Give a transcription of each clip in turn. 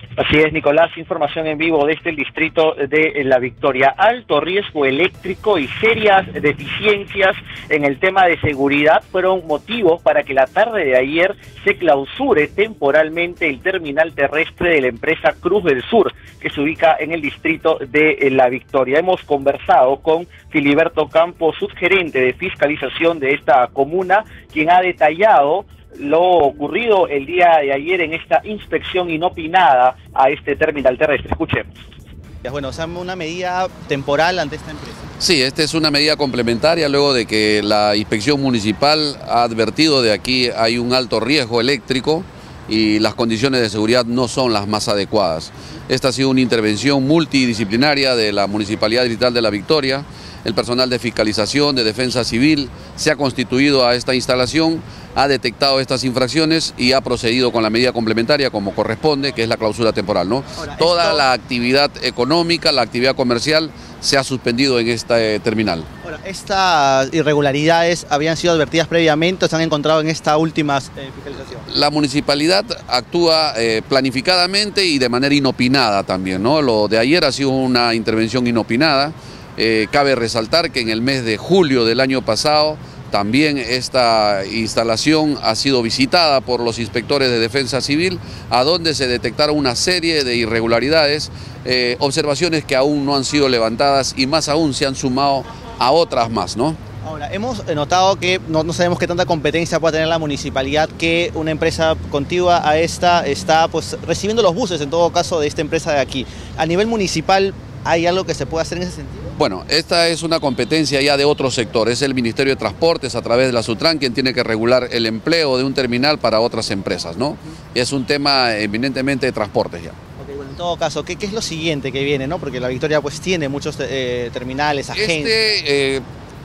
Así es, Nicolás, información en vivo desde el distrito de La Victoria. Alto riesgo eléctrico y serias deficiencias en el tema de seguridad fueron motivos para que la tarde de ayer se clausure temporalmente el terminal terrestre de la empresa Cruz del Sur, que se ubica en el distrito de La Victoria. Hemos conversado con Filiberto Campos, subgerente de fiscalización de esta comuna, quien ha detallado lo ocurrido el día de ayer en esta inspección inopinada a este terminal terrestre. Escuchemos. Bueno, o sea, una medida temporal ante esta empresa. Sí, esta es una medida complementaria luego de que la inspección municipal ha advertido de aquí hay un alto riesgo eléctrico y las condiciones de seguridad no son las más adecuadas. Esta ha sido una intervención multidisciplinaria de la Municipalidad Distrital de La Victoria. El personal de fiscalización, de defensa civil, se ha constituido a esta instalación, ha detectado estas infracciones y ha procedido con la medida complementaria como corresponde, que es la clausura temporal, ¿no? Toda la actividad económica, la actividad comercial se ha suspendido en este terminal. Ahora, ¿estas irregularidades habían sido advertidas previamente o se han encontrado en esta última fiscalización? La municipalidad actúa planificadamente y de manera inopinada también, ¿no? Lo de ayer ha sido una intervención inopinada. Cabe resaltar que en el mes de julio del año pasado también esta instalación ha sido visitada por los inspectores de defensa civil, a donde se detectaron una serie de irregularidades, observaciones que aún no han sido levantadas y más aún se han sumado a otras más, ¿no? Ahora, hemos notado que no sabemos qué tanta competencia puede tener la municipalidad, que una empresa contigua a esta está pues recibiendo los buses, en todo caso, de esta empresa de aquí. A nivel municipal, ¿hay algo que se puede hacer en ese sentido? Bueno, esta es una competencia ya de otro sector, es el Ministerio de Transportes a través de la Sutran quien tiene que regular el empleo de un terminal para otras empresas, ¿no? Es un tema eminentemente de transportes ya. Okay, bueno, en todo caso, ¿qué es lo siguiente que viene, no? Porque La Victoria pues tiene muchos terminales, agencias.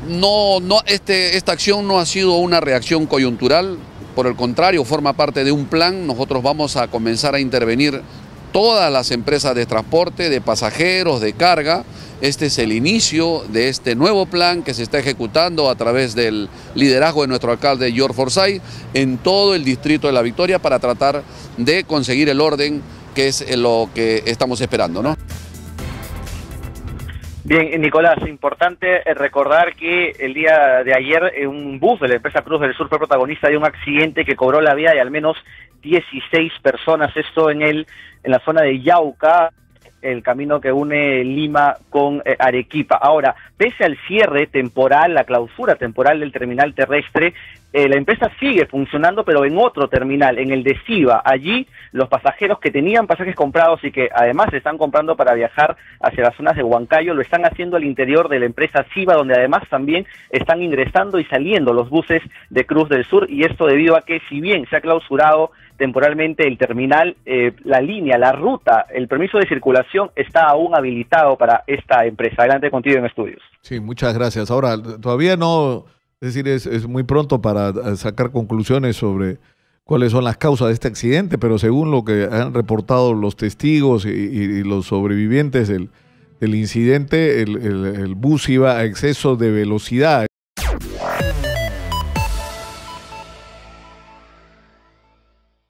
Esta acción no ha sido una reacción coyuntural, por el contrario, forma parte de un plan. Nosotros vamos a comenzar a intervenir todas las empresas de transporte, de pasajeros, de carga. Este es el inicio de este nuevo plan que se está ejecutando a través del liderazgo de nuestro alcalde George Forsyth en todo el distrito de La Victoria para tratar de conseguir el orden que es lo que estamos esperando, ¿no? Bien, Nicolás, importante recordar que el día de ayer un bus de la empresa Cruz del Sur fue protagonista de un accidente que cobró la vida de al menos 16 personas, esto en la zona de Yauca, el camino que une Lima con Arequipa. Ahora, pese al cierre temporal, la clausura temporal del terminal terrestre, la empresa sigue funcionando, pero en otro terminal, en el de Siva. Allí, los pasajeros que tenían pasajes comprados y que además se están comprando para viajar hacia las zonas de Huancayo, lo están haciendo al interior de la empresa Siva, donde además también están ingresando y saliendo los buses de Cruz del Sur, y esto debido a que, si bien se ha clausurado temporalmente el terminal, la línea, la ruta, el permiso de circulación está aún habilitado para esta empresa. Adelante contigo en estudios. Sí, muchas gracias. Ahora, todavía no, es decir, es muy pronto para sacar conclusiones sobre cuáles son las causas de este accidente, pero según lo que han reportado los testigos y los sobrevivientes del incidente, el bus iba a exceso de velocidad.